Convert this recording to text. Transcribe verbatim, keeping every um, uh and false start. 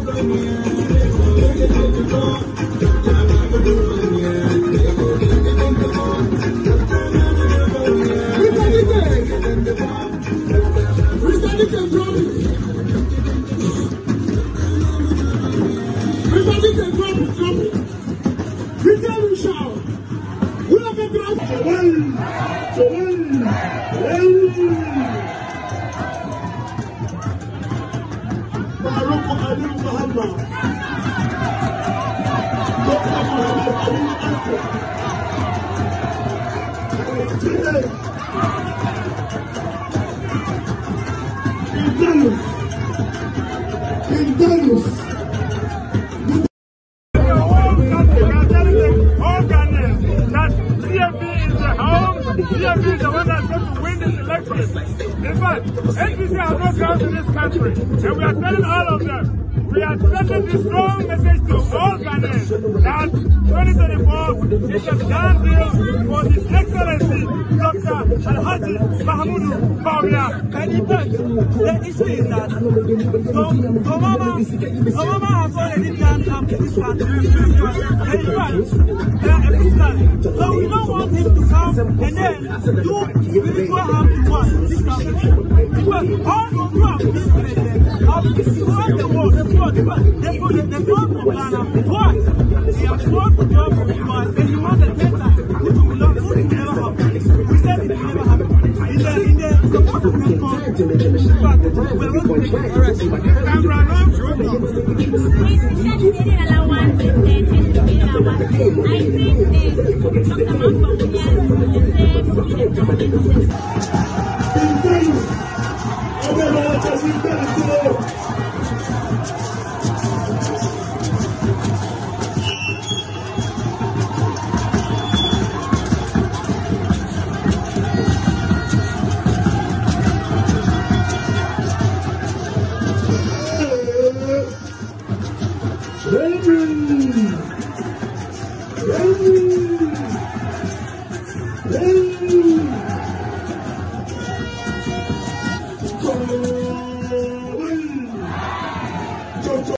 Obama has already done come to this country. So we don't want him to come and then do spiritual harm to us in this country. Because all of you are this president have destroyed the world. That's what they fought for Ghana twice. They have fought for job twice, and you want the data. It will not it will never happen. We said it will never happen. In the in the support of this country, but we're going to take it arrest. Hey!